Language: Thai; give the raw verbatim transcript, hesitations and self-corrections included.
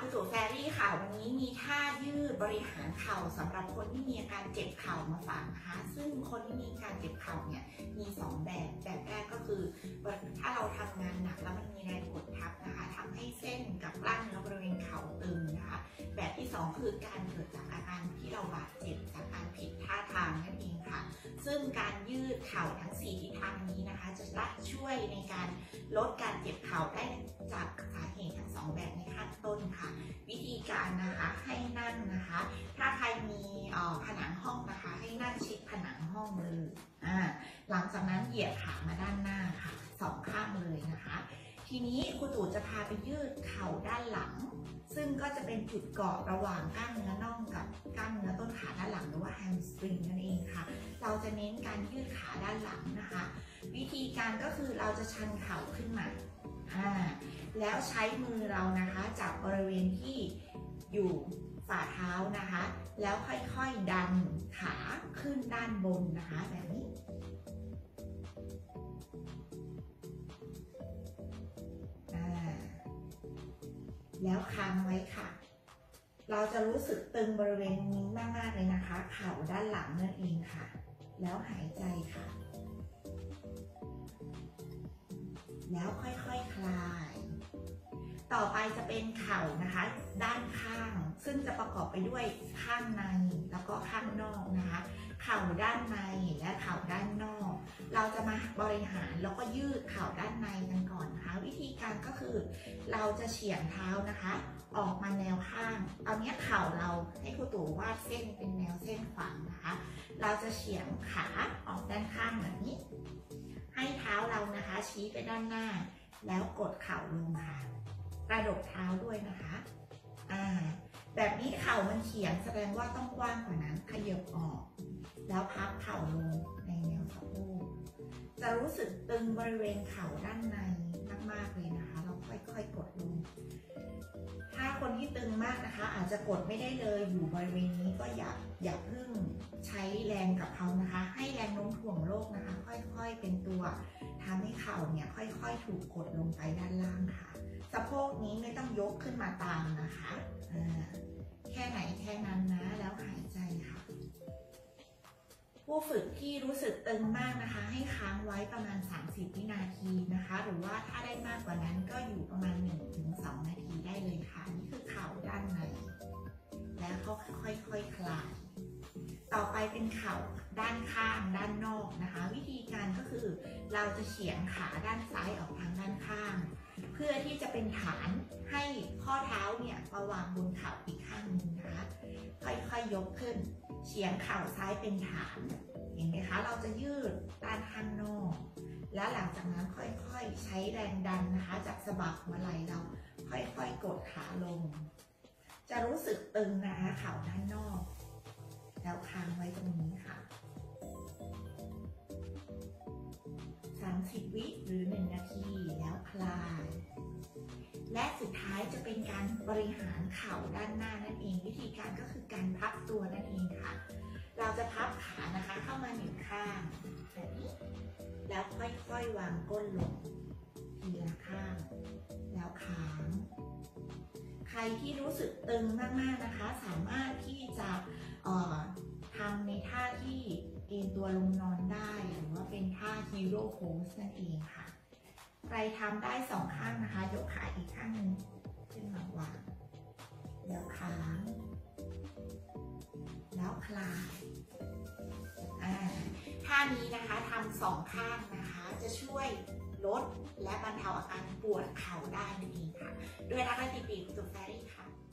คุณตู่แฟรี่ค่ะวันนี้มีท่ายืดบริหารเข่าสำหรับคนที่มีอาการเจ็บเข่ามาฝากนะคะซึ่งคนที่มีการเจ็บเข่าเนี่ยมีสองแบบแบบแรกก็คือถ้าเราทำงานหนักแล้วมันมีแรงกดทับนะคะทำให้เส้นกับกล้ามเนื้อบริเวณเข่าตึงนะคะแบบที่สองคือการเกิดจากอาการที่เราบาดเจ็บจากการผิดท่าทางนั่นเองค่ะซึ่งการยืดเข่าทั้งสี่ทิศทางนี้นะคะจะช่วยในการลดการเจ็บเข่าได้จากสาเหตุทั้งสองแบบในขั้นต้นค่ะวิธีการนะคะให้นั่งนะคะถ้าใครมีผนังห้องนะคะให้นั่งชิดผนังห้องเลยอ่าหลังจากนั้นเหยียดขามาด้านหน้าค่ะสองข้างเลยนะคะทีนี้ครูตู่จะพาไปยืดเข่าด้านหลังซึ่งก็จะเป็นจุดเกาะระหว่างกล้ามเนื้อน่องกับกล้ามเนื้อต้นขาด้านหลังหรือว่าแฮมสตริงนั่นเองค่ะเราจะเน้นการยืดขาด้านหลังนะคะวิธีการก็คือเราจะชันเข่าขึ้นมาอ่าแล้วใช้มือเรานะคะจับบริเวณที่อยู่ฝ่าเท้านะคะแล้วค่อยๆดันขาขึ้นด้านบนนะคะแบบนี้แล้วค้างไว้ค่ะเราจะรู้สึกตึงบริเวณนี้มากๆเลยนะคะเข่าด้านหลังนั่นเองค่ะแล้วหายใจค่ะแล้วค่อยๆ ค, คลายต่อไปจะเป็นเข่านะคะด้านข้างซึ่งจะประกอบไปด้วยข้างในแล้วก็ข้างนอกนะคะเข่าด้านในและเข่าด้านนอกเราจะมาบริหารแล้วก็ยืดเข่าด้านในกันก่อนนะคะวิธีการก็คือเราจะเฉียงเท้านะคะออกมาแนวข้างเอาเนี้ยเข่าเราให้ครูตู่วาดเส้นเป็นแนวเส้นขวางนะคะเราจะเฉียงขาออกด้านข้างแบบนี้ให้เท้าเรานะคะชี้ไปด้านหน้าแล้วกดเข่าลงค่ะกระดกเท้าด้วยนะคะอ่าแบบนี้เข่ามันเฉียงแสดงว่าต้องกว้างกว่านั้นขยับออกแล้วพับเข่าลงในแนวสะโพกจะรู้สึกตึงบริเวณเข่าด้านในมากๆเลยนะคะเราค่อยๆกดลงถ้าคนที่ตึงมากนะคะอาจจะกดไม่ได้เลยอยู่บริเวณนี้ก็อย่าอย่าเพิ่งใช้แรงกับเขานะคะให้แรงโน้มถ่วงโลกนะคะค่อยๆเป็นตัวทำให้เข่าเนี่ยค่อยๆถูกกดลงไปด้านล่างค่ะสะโพกนี้ไม่ต้องยกขึ้นมาตามนะคะแค่ไหนแค่นั้นนะแล้วหายใจค่ะผู้ฝึกที่รู้สึกตึงมากนะคะให้ค้างไว้ประมาณสามสิบวินาทีนะคะหรือว่าถ้าได้มากกว่านั้นก็อยู่ประมาณ หนึ่งถึงสอง นาทีได้เลยค่ะนี่คือเข่าด้านในแล้วก็ค่อยๆ ค, คลายต่อไปเป็นเข่าด้านข้างด้านนอกนะคะวิธีการก็คือเราจะเฉียงขาด้านซ้ายออกทางด้านข้างเพื่อที่จะเป็นฐานให้ข้อเท้าเนี่ยมาวางบนเข่าอีกข้างหนึ่งนะคะค่อยๆ ย, ยกขึ้นเฉียงเข่าซ้ายเป็นฐานเห็นไหมคะเราจะยืดด้านข้างนอกแล้วหลังจากนั้นค่อยๆใช้แรงดันนะคะจากสะบักหัวไหล่เราค่อยๆกดขาลงจะรู้สึกตึงนะคะเข่าด้านนอกแล้วค้างไว้ตรงนี้ค่ะสามสิบวิหรือหนึ่งนาทีแล้วคลายและสุดท้ายจะเป็นการบริหารเข่าด้านหน้านั่นเองวิธีการก็คือการพับตัวนั่นเองค่ะเราจะพับขานะคะเข้ามาหนึ่งข้างแบบนี้แล้วค่อยๆวางก้นลงทีละข้างแล้วค้างใครที่รู้สึกตึงมากๆนะคะสามารถที่จะทำในท่าที่เอนตัวลงนอนได้หรือว่าเป็นท่าฮีโร่โพสนั่นเองค่ะใครทำได้สองข้างนะคะยกขาอีกข้างหนึ่งขึ้นมาวางแล้วค้างแล้วคลายท่านี้นะคะทำสองข้างนะคะจะช่วยลดและบรรเทาอาการปวดเข่าได้นั่นเองค่ะด้วยรักและติดปีกสุดแฟรี่ค่ะ